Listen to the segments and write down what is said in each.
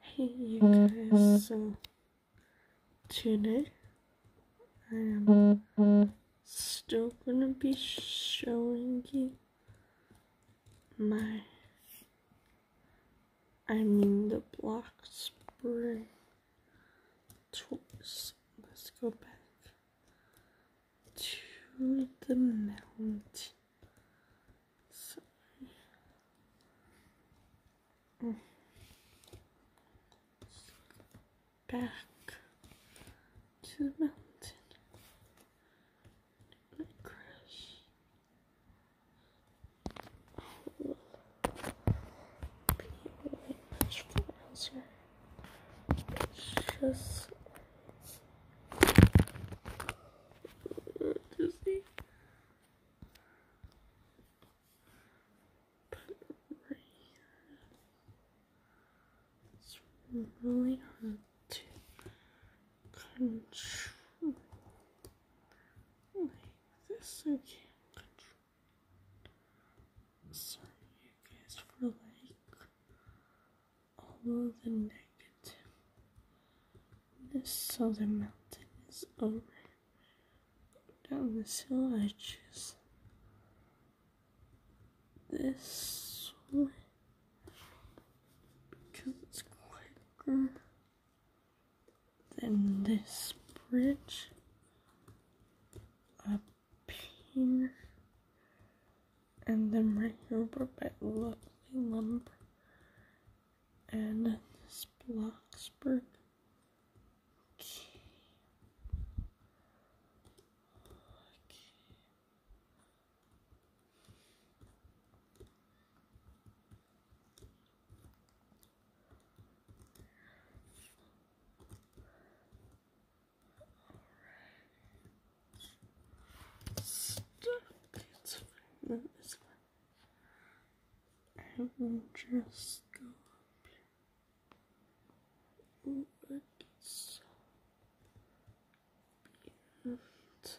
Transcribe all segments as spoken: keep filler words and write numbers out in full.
Hey you guys, so today I am still gonna be showing you my, I mean the block spray toys. Let's go back to the mountain. Sorry. Back to the mountain. My crush. Oh, way much faster. Just to see. But right here, it's really hard to control like this. I can't control. Sorry, you guys, for like all of the negative. So the mountain is over. Down this hill, I choose this way because it's quicker than this bridge up here, and then right over by Lovely Lumber and this Bloxburg. It's fine. I will just go up here. Ooh, it's so beautiful.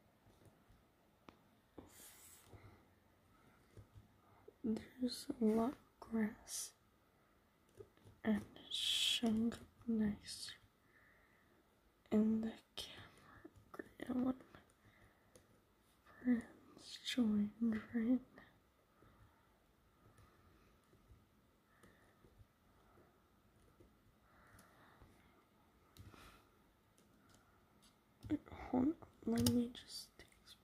There's a lot of grass, and it's showing up nicer in the camera. Great, one of my friends joined right now. Wait, hold on, let me just take this.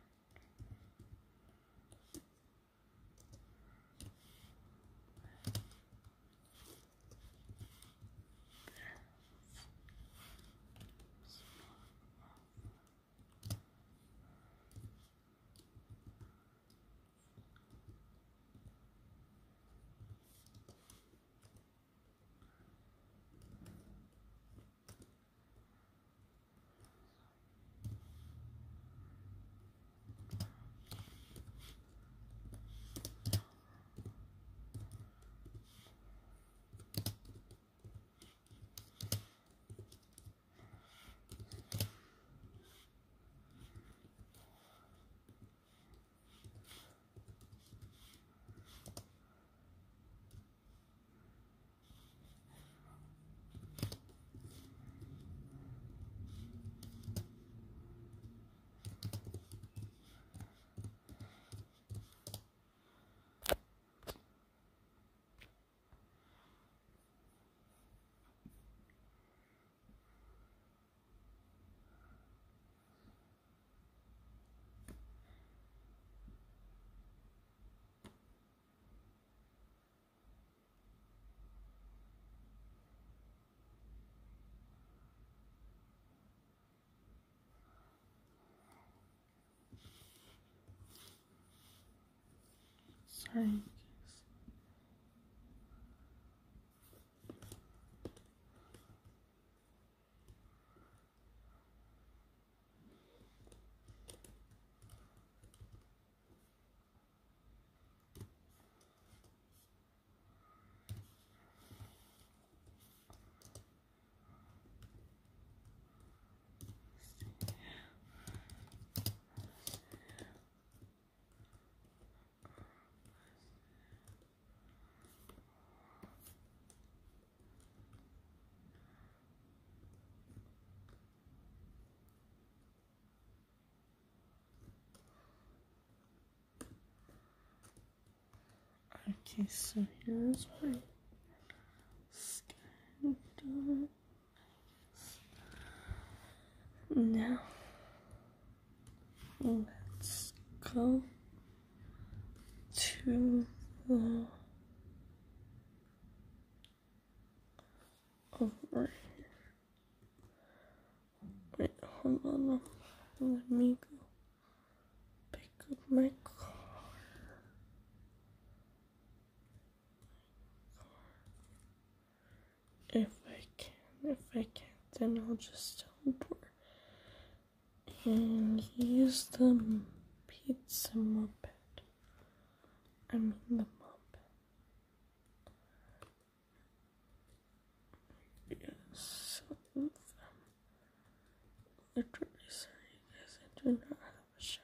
Sorry, guys. Okay, so here's my sky done. Now, let's go to the over here. Wait, hold on. Let me go pick up my car. If I can, if I can't, then I'll just teleport and use the pizza moped. I mean the moped. Yes, so literally sorry guys, I do not have a shower.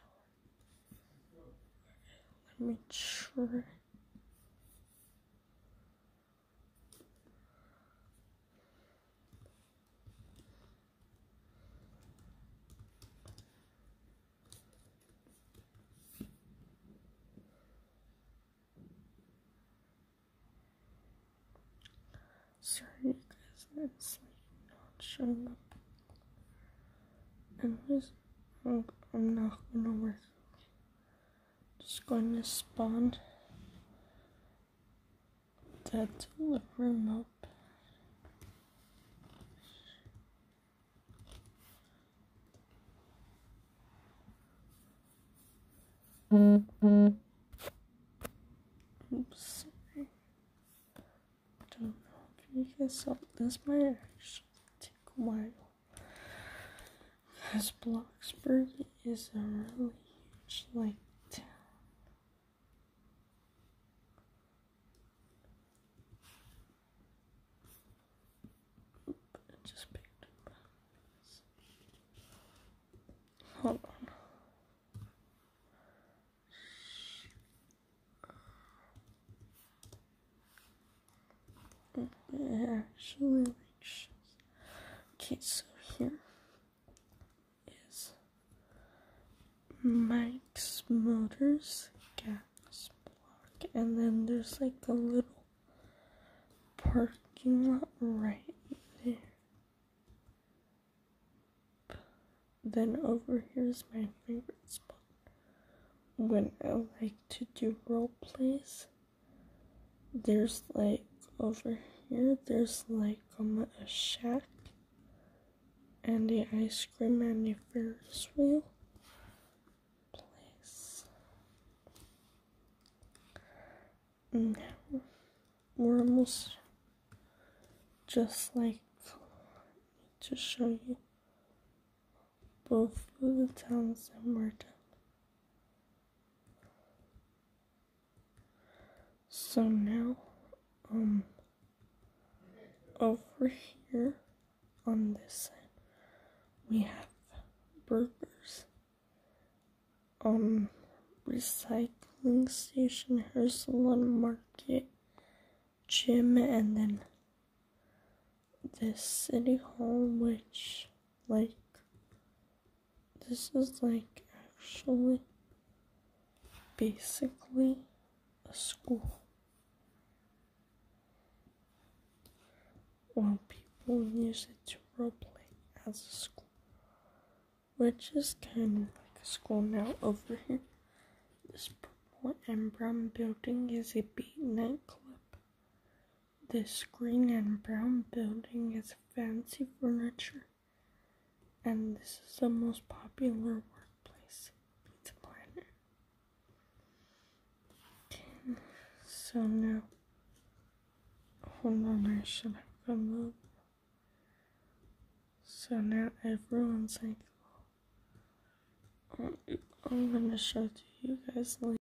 Okay, let me try. Sorry guys, it's like not showing up. Anyways, I'm, I'm not gonna work. Just going to spawn that delivery moped. Mm-hmm. Oops, sorry. Don't know if you guys saw this might actually take a while. Because Bloxburg is a really huge like town. Oop, I just picked up. Hold on. It actually like shows. Okay, so here is Mike's Motors gas block, and then there's like a little parking lot right there. Then over here's my favorite spot when I like to do role plays. There's like over here, there's like um, a shack and the ice cream and the Ferris wheel place. Now we're almost just like to show you both of the towns that we're done. So now, um, over here on this side, we have burgers, um, recycling station, hair salon, market, gym, and then this city hall, which, like, this is like actually basically a school. Well, people use it to roleplay as a school, which is kind of like a school now. Over here, this purple and brown building is a beat nightclub. This green and brown building is fancy furniture, and this is the most popular workplace, Pizza Planet. Okay, so now, hold on, I should have come up. So now everyone's like, oh, I'm gonna show it to you guys later.